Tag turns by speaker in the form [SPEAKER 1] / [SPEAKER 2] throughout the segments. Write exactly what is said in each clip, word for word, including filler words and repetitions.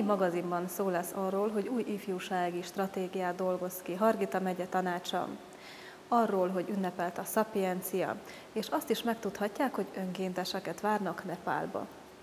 [SPEAKER 1] magazinban szó lesz arról, hogy új ifjúsági stratégiát dolgoz ki Hargita megye tanácsa, arról, hogy ünnepelt a Szapiencia, és azt is megtudhatják, hogy önkénteseket várnak Nepálba.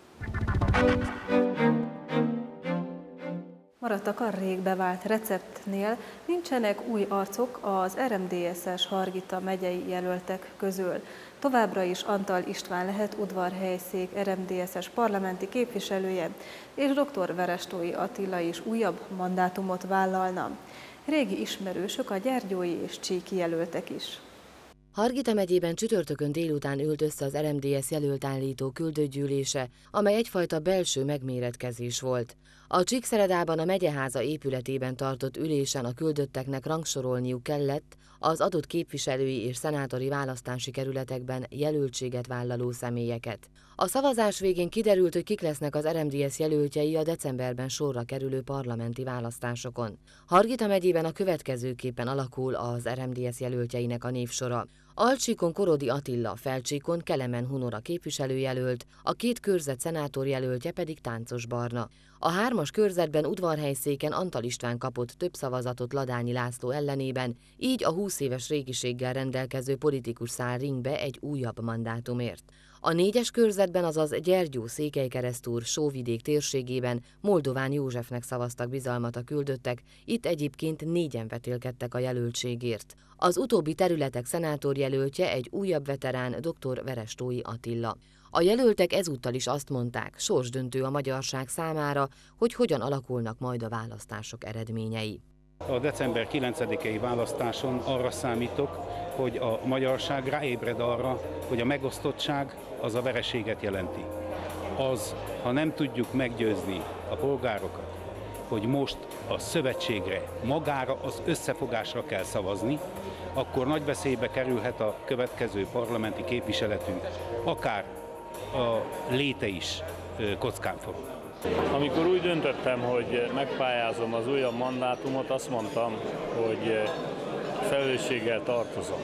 [SPEAKER 1] Maradtak a rég bevált receptnél, nincsenek új arcok az er em dé es-es Hargita megyei jelöltek közül. Továbbra is Antal István lehet udvarhelyszék er em dé es-es parlamenti képviselője, és dr. Verestói Attila is újabb mandátumot vállalna. Régi ismerősök a gyergyói és csíki jelöltek is.
[SPEAKER 2] Hargita megyében csütörtökön délután ült össze az er em dé es jelöltállító küldőgyűlése, amely egyfajta belső megméretkezés volt. A Csíkszeredában a megyeháza épületében tartott ülésen a küldötteknek rangsorolniuk kellett az adott képviselői és szenátori választási kerületekben jelöltséget vállaló személyeket. A szavazás végén kiderült, hogy kik lesznek az er em dé es jelöltjei a decemberben sorra kerülő parlamenti választásokon. Hargita megyében a következőképpen alakul az er em dé es jelöltjeinek a névsora. Alcsíkon Korodi Attila, Felcsíkon Kelemen Hunora képviselőjelölt, a két körzet szenátorjelöltje pedig Táncos Barna. A hármas körzetben udvarhelyszéken Antal István kapott több szavazatot Ladányi László ellenében, így a húsz éves régiséggel rendelkező politikus száll ringbe egy újabb mandátumért. A négyes körzetben, azaz Gyergyó, Székelykeresztúr, Sóvidék térségében Moldován Józsefnek szavaztak bizalmat a küldöttek, itt egyébként négyen vetélkedtek a jelöltségért. Az utóbbi területek szenátorjelöltje egy újabb veterán, dr. Verestói Attila. A jelöltek ezúttal is azt mondták, sorsdöntő a magyarság számára, hogy hogyan alakulnak majd a választások eredményei.
[SPEAKER 3] A december kilencedikei választáson arra számítok, hogy a magyarság ráébred arra, hogy a megosztottság az a vereséget jelenti. Az, ha nem tudjuk meggyőzni a polgárokat, hogy most a szövetségre, magára, az összefogásra kell szavazni, akkor nagy veszélybe kerülhet a következő parlamenti képviseletünk, akár a léte is kockán forog.
[SPEAKER 4] Amikor úgy döntöttem, hogy megpályázom az újabb mandátumot, azt mondtam, hogy felelősséggel tartozom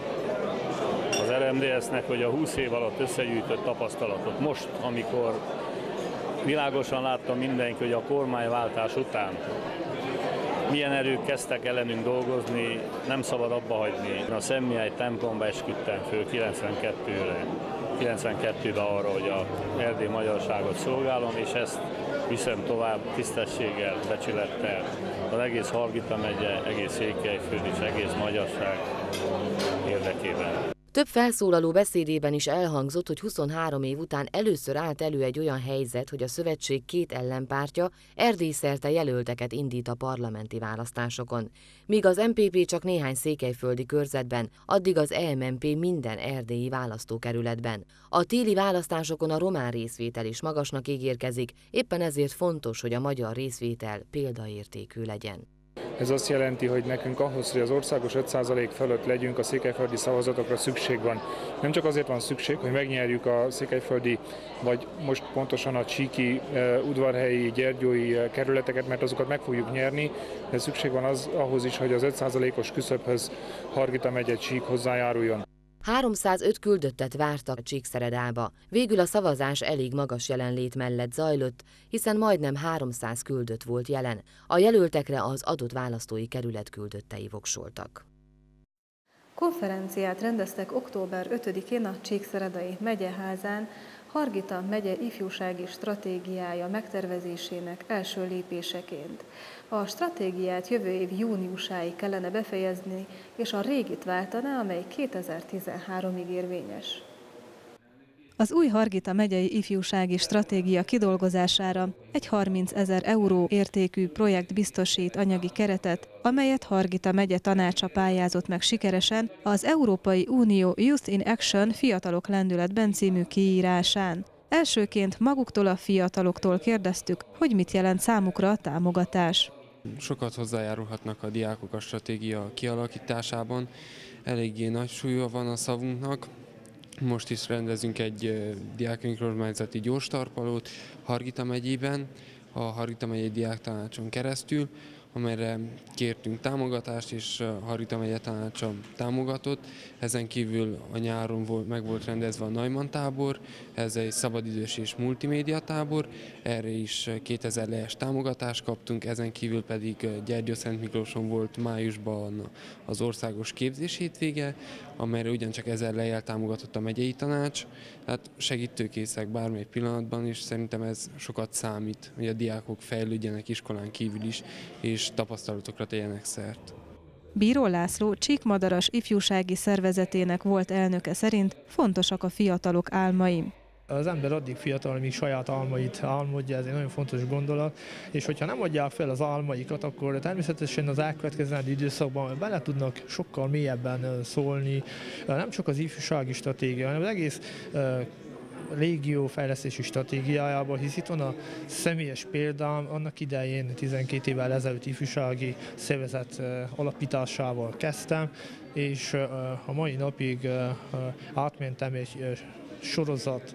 [SPEAKER 4] az er em dé es-nek, hogy a húsz év alatt összegyűjtött tapasztalatot most, amikor világosan látta mindenki, hogy a kormányváltás után milyen erők kezdtek ellenünk dolgozni, nem szabad abba hagyni. A Szemmihály templomba esküdtem föl kilencvenkettőre, kilencvenkettőben arra, hogy a erdélyi magyarságot szolgálom, és ezt viszem tovább tisztességgel, becsülettel az egész Hargita megye, egész Székelyföld és egész magyarság érdekében.
[SPEAKER 2] Több felszólaló beszédében is elhangzott, hogy huszonhárom év után először állt elő egy olyan helyzet, hogy a szövetség két ellenpártja Erdély-szerte jelölteket indít a parlamenti választásokon. Míg az em pé pé csak néhány székelyföldi körzetben, addig az é em en pé minden erdélyi választókerületben. A téli választásokon a román részvétel is magasnak ígérkezik, éppen ezért fontos, hogy a magyar részvétel példaértékű legyen.
[SPEAKER 5] Ez azt jelenti, hogy nekünk ahhoz, hogy az országos öt százalék fölött legyünk, a székelyföldi szavazatokra szükség van. Nem csak azért van szükség, hogy megnyerjük a székelyföldi, vagy most pontosan a csíki, udvarhelyi, gyergyói kerületeket, mert azokat meg fogjuk nyerni, de szükség van az, ahhoz is, hogy az öt százalékos küszöbhöz Hargita megye Csík hozzájáruljon.
[SPEAKER 2] háromszázöt küldöttet vártak Csíkszeredába. Végül a szavazás elég magas jelenlét mellett zajlott, hiszen majdnem háromszáz küldött volt jelen. A jelöltekre az adott választói kerület küldöttei voksoltak.
[SPEAKER 1] Konferenciát rendeztek október ötödikén a Csíkszeredai megyeházán Hargita megye ifjúsági stratégiája megtervezésének első lépéseként. A stratégiát jövő év júniusáig kellene befejezni, és a régit váltaná, amely kétezer-tizenháromig érvényes. Az új Hargita megyei ifjúsági stratégia kidolgozására egy harmincezer euró értékű projekt biztosít anyagi keretet, amelyet Hargita megye tanácsa pályázott meg sikeresen az Európai Unió Youth in Action Fiatalok lendületben című kiírásán. Elsőként maguktól, a fiataloktól kérdeztük, hogy mit jelent számukra a támogatás.
[SPEAKER 6] Sokat hozzájárulhatnak a diákok a stratégia kialakításában, eléggé nagy súlya van a szavunknak. Most is rendezünk egy diákönkormányzati gyors tarpalót Hargita megyében, a Hargita megyei diáktanácson keresztül, amelyre kértünk támogatást, és a Hargita megye tanácsa támogatott. Ezen kívül a nyáron volt, meg volt rendezve a Neumann tábor, ez egy szabadidős és multimédia tábor, erre is kétezer lejes támogatást kaptunk, ezen kívül pedig Gyergyószentmiklóson volt májusban az országos képzés hétvége, amelyre ugyancsak ezer lejjel támogatott a megyei tanács. Tehát segítőkészek bármely pillanatban, és szerintem ez sokat számít, hogy a diákok fejlődjenek iskolán kívül is, és tapasztalatokra tegyenek szert.
[SPEAKER 1] Bíró László Csíkmadaras ifjúsági szervezetének volt elnöke szerint fontosak a fiatalok álmai.
[SPEAKER 7] Az ember addig fiatal, míg saját álmait álmodja, ez egy nagyon fontos gondolat, és hogyha nem adják fel az álmaikat, akkor természetesen az elkövetkezendő időszakban bele tudnak sokkal mélyebben szólni, nem csak az ifjúsági stratégia, hanem az egész régiófejlesztési stratégiájában, hisz itt van a személyes példám, annak idején tizenkét évvel ezelőtt ifjúsági szervezet alapításával kezdtem, és a mai napig átmentem egy sorozat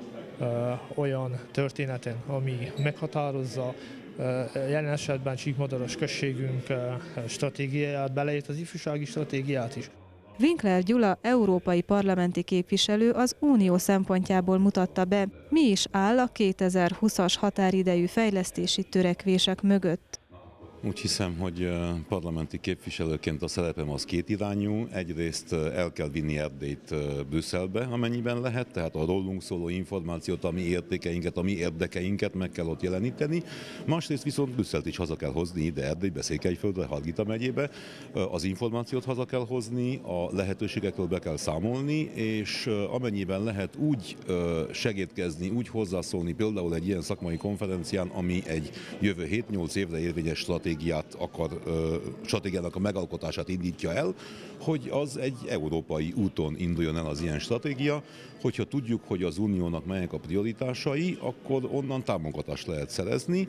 [SPEAKER 7] olyan történeten, ami meghatározza jelen esetben Csíkmadaras községünk stratégiáját, beleért az ifjúsági stratégiát is.
[SPEAKER 1] Winkler Gyula európai parlamenti képviselő az unió szempontjából mutatta be, mi is áll a kétezer-húszas határidejű fejlesztési törekvések mögött.
[SPEAKER 8] Úgy hiszem, hogy parlamenti képviselőként a szerepem az kétirányú. Egyrészt el kell vinni Erdélyt Brüsszelbe, amennyiben lehet, tehát a rólunk szóló információt, a mi értékeinket, a mi érdekeinket meg kell ott jeleníteni. Másrészt viszont Brüsszelt is haza kell hozni ide Erdélybe, Székelyföldre, Hargita megyébe. Az információt haza kell hozni, a lehetőségekről be kell számolni, és amennyiben lehet úgy segítkezni, úgy hozzászólni például egy ilyen szakmai konferencián, ami egy jövő hét-nyolc évre érvényes stratégia, akar, stratégiának a megalkotását indítja el, hogy az egy európai úton induljon el az ilyen stratégia. Hogyha tudjuk, hogy az uniónak melyek a prioritásai, akkor onnan támogatást lehet szerezni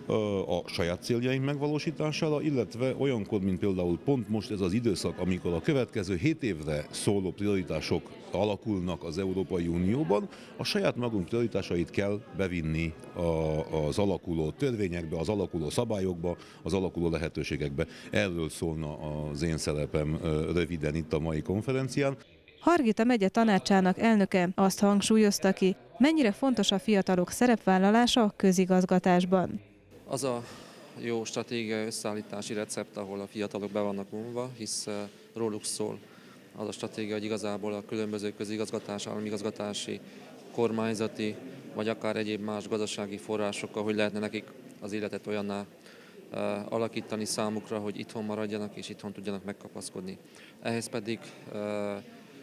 [SPEAKER 8] a saját céljaink megvalósítására, illetve olyankor, mint például pont most ez az időszak, amikor a következő hét évre szóló prioritások alakulnak az Európai Unióban, a saját magunk prioritásait kell bevinni az alakuló törvényekbe, az alakuló szabályokba, az alakuló lehetőségekbe. Erről szólna az én szerepem röviden itt a mai konferencián.
[SPEAKER 1] Hargita megye tanácsának elnöke azt hangsúlyozta ki, mennyire fontos a fiatalok szerepvállalása a közigazgatásban.
[SPEAKER 9] Az a jó stratégiai összeállítási recept, ahol a fiatalok be vannak vonva, hisz róluk szól az a stratégia, hogy igazából a különböző közigazgatás, államigazgatási, kormányzati, vagy akár egyéb más gazdasági forrásokkal, hogy lehetne nekik az életet olyanná uh, alakítani számukra, hogy itthon maradjanak és itthon tudjanak megkapaszkodni. Ehhez pedig uh, uh,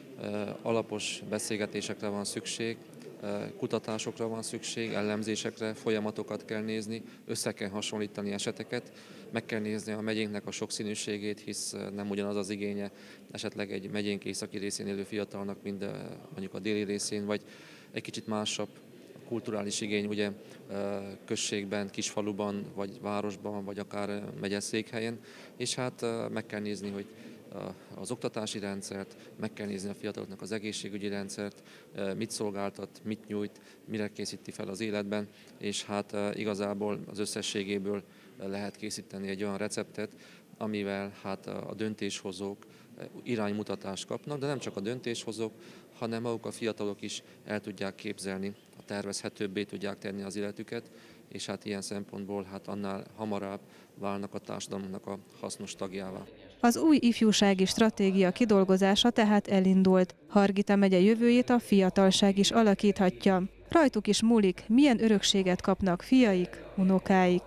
[SPEAKER 9] alapos beszélgetésekre van szükség, kutatásokra van szükség, ellenzésekre, folyamatokat kell nézni, össze kell hasonlítani eseteket, meg kell nézni a megyénknek a sokszínűségét, hisz nem ugyanaz az igénye esetleg egy megyénk északi részén élő fiatalnak, mint mondjuk a déli részén, vagy egy kicsit másabb kulturális igény ugye községben, kisfaluban, vagy városban, vagy akár megyeszékhelyen, és hát meg kell nézni, hogy az oktatási rendszert, meg kell nézni a fiataloknak az egészségügyi rendszert, mit szolgáltat, mit nyújt, mire készíti fel az életben, és hát igazából az összességéből lehet készíteni egy olyan receptet, amivel hát a döntéshozók iránymutatást kapnak, de nem csak a döntéshozók, hanem maguk a fiatalok is el tudják képzelni, a tervezhetőbbé tudják tenni az életüket, és hát ilyen szempontból hát annál hamarabb válnak a társadalomnak a hasznos tagjává.
[SPEAKER 1] Az új ifjúsági stratégia kidolgozása tehát elindult. Hargita megye jövőjét a fiatalság is alakíthatja. Rajtuk is múlik, milyen örökséget kapnak fiaik, unokáik.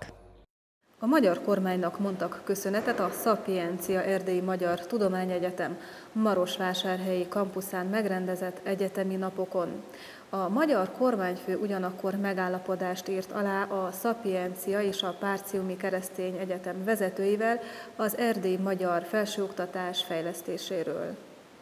[SPEAKER 1] A magyar kormánynak mondtak köszönetet a Szapiencia Erdélyi Magyar Tudományegyetem Marosvásárhelyi kampuszán megrendezett egyetemi napokon. A magyar kormányfő ugyanakkor megállapodást írt alá a Szapiencia és a Párciumi Keresztény Egyetem vezetőivel az erdélyi magyar felsőoktatás fejlesztéséről.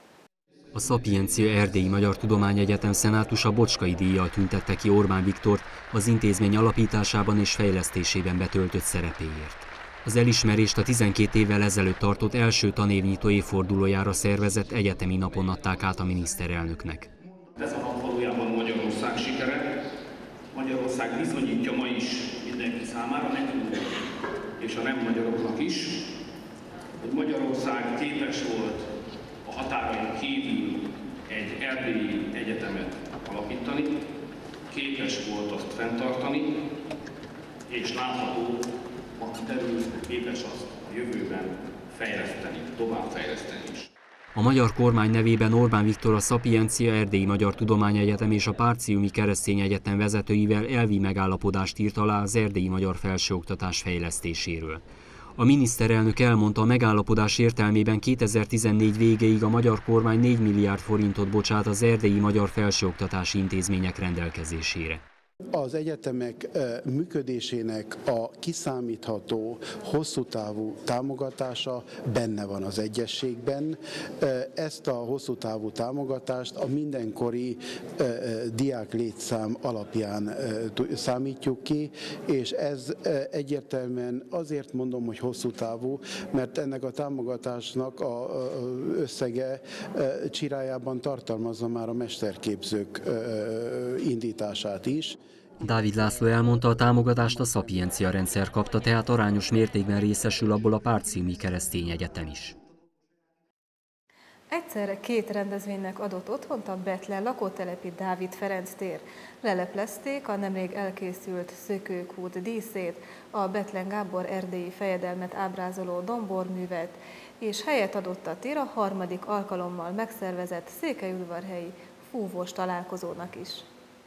[SPEAKER 10] A Szapiencia Erdélyi Magyar Tudományegyetem szenátusa Bocskai díjjal tüntette ki Orbán Viktort az intézmény alapításában és fejlesztésében betöltött szerepéért. Az elismerést a tizenkét évvel ezelőtt tartott első tanévnyitó évfordulójára szervezett egyetemi napon adták át a miniszterelnöknek.
[SPEAKER 11] Ez a nap valójában Magyarország sikere. Magyarország bizonyítja ma is mindenki számára, nekünk és a nem magyaroknak is, hogy Magyarország képes volt a határain kívül egy erdélyi egyetemet alapítani, képes volt azt fenntartani, és látható, ha kiderül, képes azt a jövőben fejleszteni, továbbfejleszteni is.
[SPEAKER 10] A magyar kormány nevében Orbán Viktor a Szapiencia Erdélyi Magyar Tudományegyetem és a Párciumi Keresztény Egyetem vezetőivel elvi megállapodást írt alá az erdélyi magyar felsőoktatás fejlesztéséről. A miniszterelnök elmondta, a megállapodás értelmében kétezer-tizennégy végéig a magyar kormány négy milliárd forintot bocsát az erdélyi magyar felsőoktatási intézmények rendelkezésére.
[SPEAKER 12] Az egyetemek működésének a kiszámítható, hosszú távú támogatása benne van az egyezségben. Ezt a hosszú távú támogatást a mindenkori diák létszám alapján számítjuk ki, és ez egyértelműen azért mondom, hogy hosszú távú, mert ennek a támogatásnak az összege csirájában tartalmazza már a mesterképzők indítását is.
[SPEAKER 10] Dávid László elmondta, a támogatást a Szapiencia rendszer kapta, tehát arányos mértékben részesül abból a Párciumi Keresztény Egyetem is.
[SPEAKER 1] Egyszerre két rendezvénynek adott otthont a Bethlen lakótelepi Dávid Ferenc tér. Leleplezték a nemrég elkészült Szökőkút díszét, a Bethlen Gábor erdélyi fejedelmet ábrázoló domborművet, és helyet adott a tér a harmadik alkalommal megszervezett székelyudvarhelyi fúvós találkozónak is.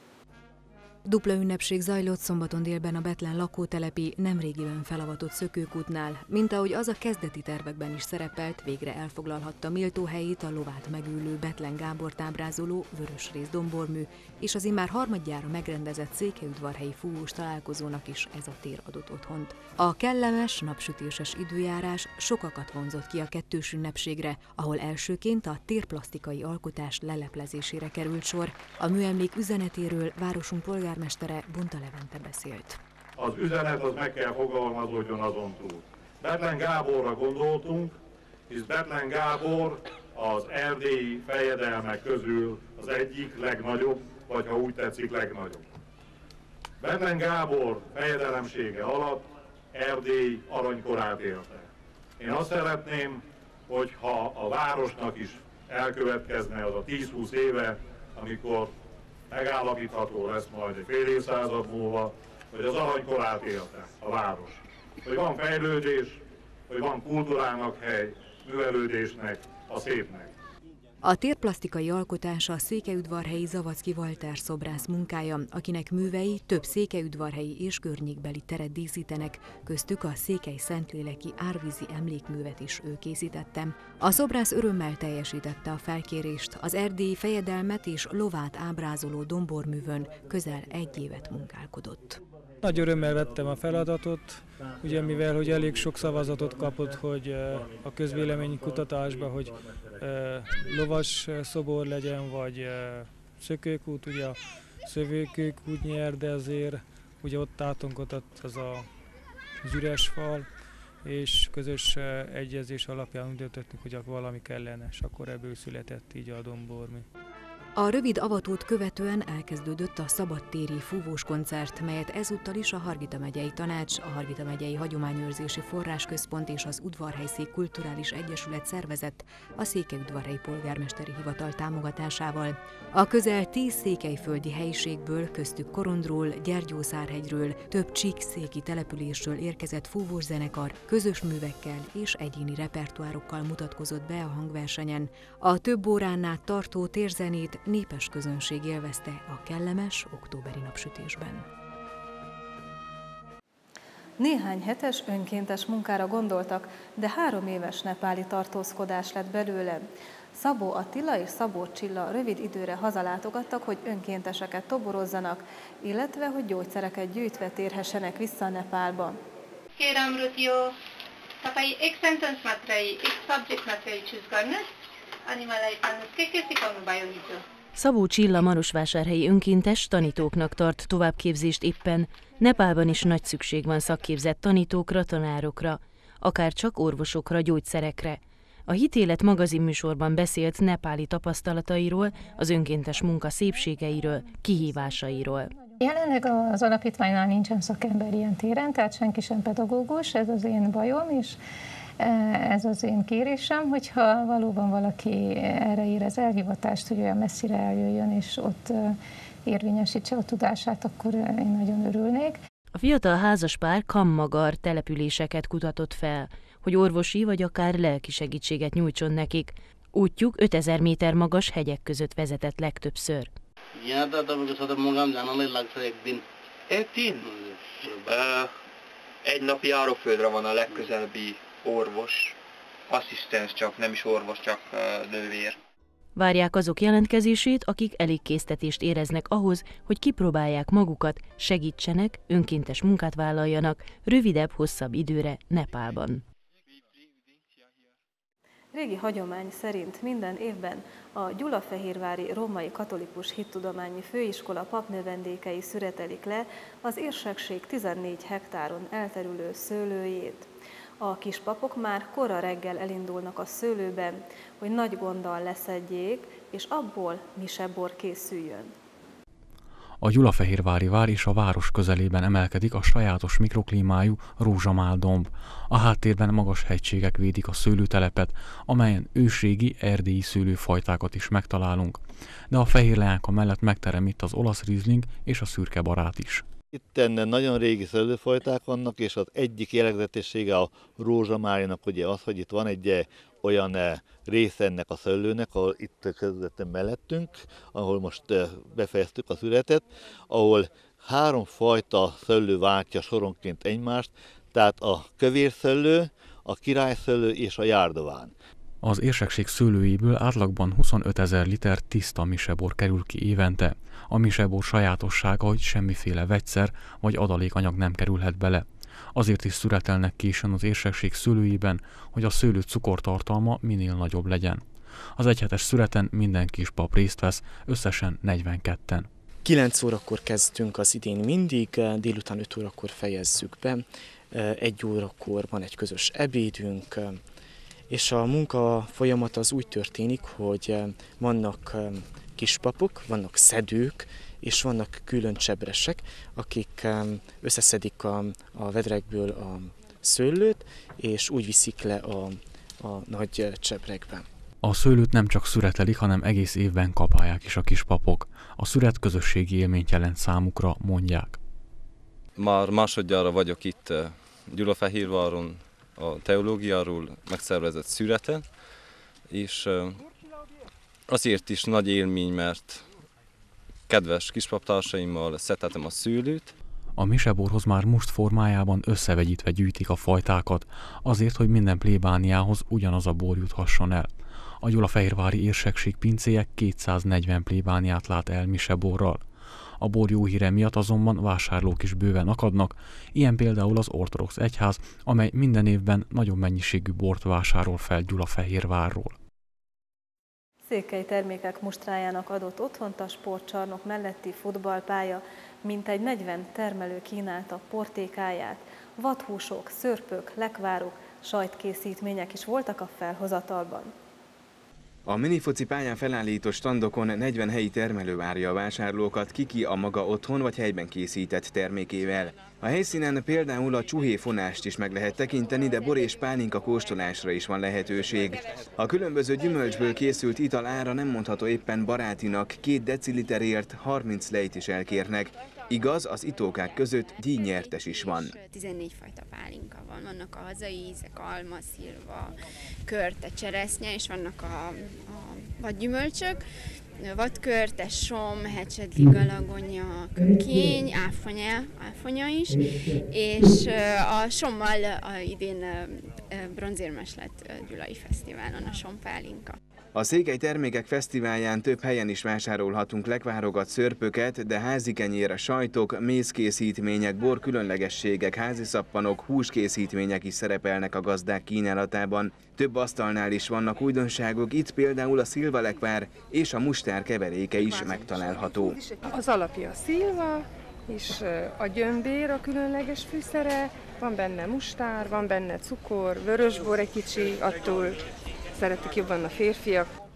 [SPEAKER 13] Dupla ünnepség zajlott szombaton délben a Bethlen lakótelepi nemrégiben felavatott Szökőkútnál, mint ahogy az a kezdeti tervekben is szerepelt, végre elfoglalhatta méltó helyét a lovát megülő Bethlen Gábort ábrázoló Vörösrész dombormű, és az immár harmadjára megrendezett székelyudvarhelyi fúvós találkozónak is ez a tér adott otthont. A kellemes, napsütéses időjárás sokakat vonzott ki a kettős ünnepségre, ahol elsőként a térplasztikai alkotás leleplezésére került sor. A műemlék üzenetéről városunk polgármestere Bunta Levente beszélt.
[SPEAKER 14] Az üzenet az meg kell fogalmazódjon azon túl. Bethlen Gáborra gondoltunk, hisz Bethlen Gábor az erdélyi fejedelmek közül az egyik legnagyobb, vagy ha úgy tetszik, legnagyobb. Bethlen Gábor fejedelemsége alatt Erdély aranykorát élte. Én azt szeretném, hogyha a városnak is elkövetkezne az a tíz-húsz éve, amikor megállapítható lesz majd egy fél évszázad múlva, hogy az aranykorát élte a város. Hogy van fejlődés, hogy van kultúrának hely, művelődésnek, a szépnek.
[SPEAKER 13] A térplasztikai alkotása a székelyudvarhelyi Zavadzki Walter szobrász munkája, akinek művei több székelyudvarhelyi és környékbeli teret díszítenek, köztük a Székely Szentléleki árvízi emlékművet is ő készítette. A szobrász örömmel teljesítette a felkérést, az erdélyi fejedelmet és lovát ábrázoló domborművön közel egy évet munkálkodott.
[SPEAKER 15] Nagy örömmel vettem a feladatot, ugye mivel hogy elég sok szavazatot kapott, hogy a közvéleménykutatásban, hogy lovas szobor legyen, vagy szökőkút, ugye a szökőkút nyer, de azért ugye ott álltunk ott az a az üres fal, és közös egyezés alapján úgy döntöttünk, hogy valami kellene, és akkor ebből született így a dombormű.
[SPEAKER 13] A rövid avatót követően elkezdődött a szabadtéri fúvós koncert, melyet ezúttal is a Hargita megyei tanács, a Hargita megyei hagyományőrzési forrásközpont és az Udvarhelyszék Kulturális Egyesület szervezett a Székelyudvarhelyi Polgármesteri Hivatal támogatásával. A közel tíz székelyföldi helyiségből, köztük Korondról, Gyergyószárhegyről, több csíkszéki településről érkezett fúvós zenekar közös művekkel és egyéni repertoárokkal mutatkozott be a hangversenyen. A több órán át tartó térzenét népes közönség élvezte a kellemes októberi napsütésben.
[SPEAKER 1] Néhány hetes önkéntes munkára gondoltak, de három éves nepáli tartózkodás lett belőle. Szabó Attila és Szabó Csilla rövid időre hazalátogattak, hogy önkénteseket toborozzanak, illetve hogy gyógyszereket gyűjtve térhessenek vissza Nepálba.
[SPEAKER 16] Kérem, Rutio, tapai egy sentence matrai, egy subject matrai choose garnet, animalai pannusz kékészik a mubájóhító.
[SPEAKER 17] Szabó Csilla marosvásárhelyi önkéntes tanítóknak tart továbbképzést éppen. Nepálban is nagy szükség van szakképzett tanítókra, tanárokra, akár csak orvosokra, gyógyszerekre. A Hitélet magazinműsorban beszélt nepáli tapasztalatairól, az önkéntes munka szépségeiről, kihívásairól.
[SPEAKER 18] Jelenleg az alapítványnál nincsen szakember ilyen téren, tehát senki sem pedagógus, ez az én bajom, és ez az én kérésem, hogyha valóban valaki erre érez elhivatást, hogy olyan messzire eljöjjön, és ott érvényesítse a tudását, akkor én nagyon örülnék.
[SPEAKER 17] A fiatal házaspár kammagar településeket kutatott fel, hogy orvosi vagy akár lelki segítséget nyújtson nekik. Útjuk ötezer méter magas hegyek között vezetett legtöbbször.
[SPEAKER 19] Egy nap járóföldre van a legközelebbi orvos, asszisztens csak, nem is orvos, csak nővér.
[SPEAKER 17] Várják azok jelentkezését, akik elég késztetést éreznek ahhoz, hogy kipróbálják magukat, segítsenek, önkéntes munkát vállaljanak rövidebb, hosszabb időre Nepálban.
[SPEAKER 1] Régi hagyomány szerint minden évben a gyulafehérvári római katolikus hittudományi főiskola papnövendékei szüretelik le az érsekség tizennégy hektáron elterülő szőlőjét. A kispapok már kora reggel elindulnak a szőlőben, hogy nagy gonddal leszedjék, és abból misebor készüljön.
[SPEAKER 20] A Gyulafehérvári vár és a város közelében emelkedik a sajátos mikroklímájú Rózsamál-domb. A háttérben magas hegységek védik a szőlőtelepet, amelyen ősrégi erdélyi szőlőfajtákat is megtalálunk. De a fehér leánka mellett megterem itt az olasz rizling és a szürke barát is.
[SPEAKER 21] Itt nagyon régi szőlőfajták vannak, és az egyik jellegzetessége a Rózsamálinak ugye az, hogy itt van egy olyan része ennek a szőlőnek, ahol itt közvetlen mellettünk, ahol most befejeztük a születet, ahol három fajta szőlő váltja soronként egymást, tehát a kövérszőlő, a királyszőlő és a járdován.
[SPEAKER 20] Az érsekség szőlőjéből átlagban huszonötezer liter tiszta misebor kerül ki évente. A misebor sajátossága, hogy semmiféle vegyszer vagy adalékanyag nem kerülhet bele. Azért is szüretelnek későn az érsekség szőlőjében, hogy a szőlő cukortartalma minél nagyobb legyen. Az egyhetes szüreten minden kispap részt vesz, összesen negyvenketten.
[SPEAKER 22] kilenc órakor kezdtünk az idén mindig, délután öt órakor fejezzük be, egy órakor van egy közös ebédünk, és a munka folyamat az úgy történik, hogy vannak kispapok, vannak szedők, és vannak külön csebresek, akik összeszedik a, a vedrekből a szőlőt, és úgy viszik le a, a nagy csebrekbe.
[SPEAKER 20] A szőlőt nem csak szüretelik, hanem egész évben kapálják is a kispapok. A szüret közösségi élményt jelent számukra, mondják.
[SPEAKER 23] Már másodjára vagyok itt Gyulafehérváron a teológiáról megszervezett szüreten, és azért is nagy élmény, mert kedves kispaptársaimmal szedhetem a szőlőt.
[SPEAKER 20] A miseborhoz már must formájában összevegyítve gyűjtik a fajtákat, azért, hogy minden plébániához ugyanaz a bor juthasson el. A gyulafehérvári érsekség pincéje kétszáznegyven plébániát lát el miseborral. A bor jó híre miatt azonban vásárlók is bőven akadnak, ilyen például az ortodox egyház, amely minden évben nagyobb mennyiségű bort vásárol fel Gyulafehérvárról.
[SPEAKER 1] Székely termékek mustrájának adott otthont a sportcsarnok melletti futballpálya, mintegy negyven termelő kínálta portékáját. Vadhúsok, szörpök, lekvárok, sajtkészítmények is voltak a felhozatalban.
[SPEAKER 24] A minifoci pályán felállított standokon negyven helyi termelő várja a vásárlókat kiki a maga otthon vagy helyben készített termékével. A helyszínen például a csuhéfonást is meg lehet tekinteni, de bor és pálinka kóstolásra is van lehetőség. A különböző gyümölcsből készült ital ára nem mondható éppen barátinak, két deciliterért harminc lejt is elkérnek. Igaz, az itókák között díjnyertes is van.
[SPEAKER 25] tizennégy fajta pálinka van, vannak a hazai ízek, alma, szilva, körte, cseresznye, és vannak a, a vadgyümölcsök, vadkörte, som, hecsedli, galagonya, kökény, áfonya, áfonya is, és a sommal a idén bronzérmes lett Gyulai Fesztiválon a sompálinka.
[SPEAKER 24] A Székely Termékek Fesztiválján több helyen is vásárolhatunk lekvárogat, szörpöket, de házikenyér, sajtok, mézkészítmények, bor különlegességek, háziszappanok, húskészítmények is szerepelnek a gazdák kínálatában. Több asztalnál is vannak újdonságok, itt például a szilvalekvár és a mustár keveréke is megtalálható.
[SPEAKER 26] Az alapja a szilva, és a gyömbér a különleges fűszere, van benne mustár, van benne cukor, vörösbor egy kicsi, attól szeretik jobban a férfiak.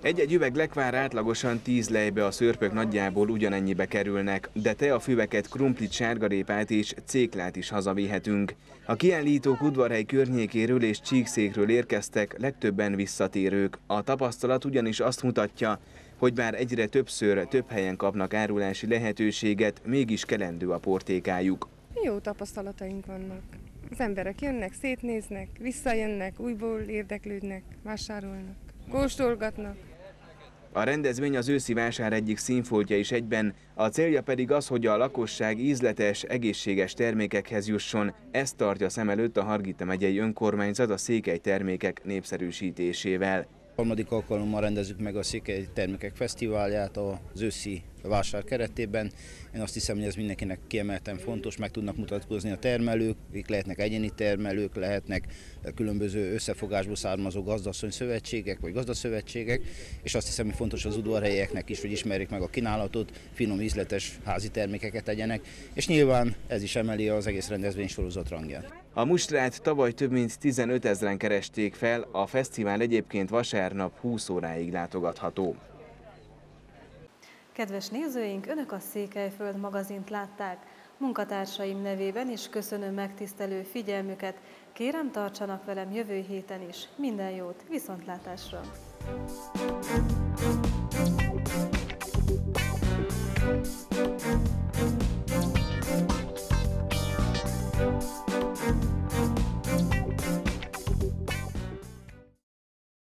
[SPEAKER 24] Egy-egy üveg lekvár átlagosan tíz lejbe, a szörpök nagyjából ugyanennyibe kerülnek, de teafüveket, krumplit, sárgarépát és céklát is hazavihetünk. A kiállítók Udvarhely környékéről és Csíkszékről érkeztek, legtöbben visszatérők. A tapasztalat ugyanis azt mutatja, hogy bár egyre többször több helyen kapnak árulási lehetőséget, mégis kelendő a portékájuk.
[SPEAKER 26] Jó tapasztalataink vannak. Az emberek jönnek, szétnéznek, visszajönnek, újból érdeklődnek, vásárolnak, kóstolgatnak.
[SPEAKER 24] A rendezvény az őszi vásár egyik színfoltja is egyben, a célja pedig az, hogy a lakosság ízletes, egészséges termékekhez jusson. Ezt tartja szem előtt a Hargita megyei önkormányzat a székely termékek népszerűsítésével.
[SPEAKER 2] Harmadik alkalommal rendezzük meg a Székely Termékek Fesztiválját az őszi vásár keretében. Én azt hiszem, hogy ez mindenkinek kiemelten fontos, meg tudnak mutatkozni a termelők, akik lehetnek egyéni termelők, lehetnek különböző összefogásból származó gazdasszony szövetségek vagy gazdaszövetségek, és azt hiszem, hogy fontos az udvarhelyieknek is, hogy ismerjék meg a kínálatot, finom, ízletes házi termékeket tegyenek, és nyilván ez is emeli az egész rendezvény sorozat rangját.
[SPEAKER 24] A mustrát tavaly több mint tizenötezren keresték fel, a fesztivál egyébként vasárnap húsz óráig látogatható.
[SPEAKER 1] Kedves nézőink, Önök a Székelyföld magazint látták. Munkatársaim nevében is köszönöm megtisztelő figyelmüket. Kérem, tartsanak velem jövő héten is. Minden jót, viszontlátásra!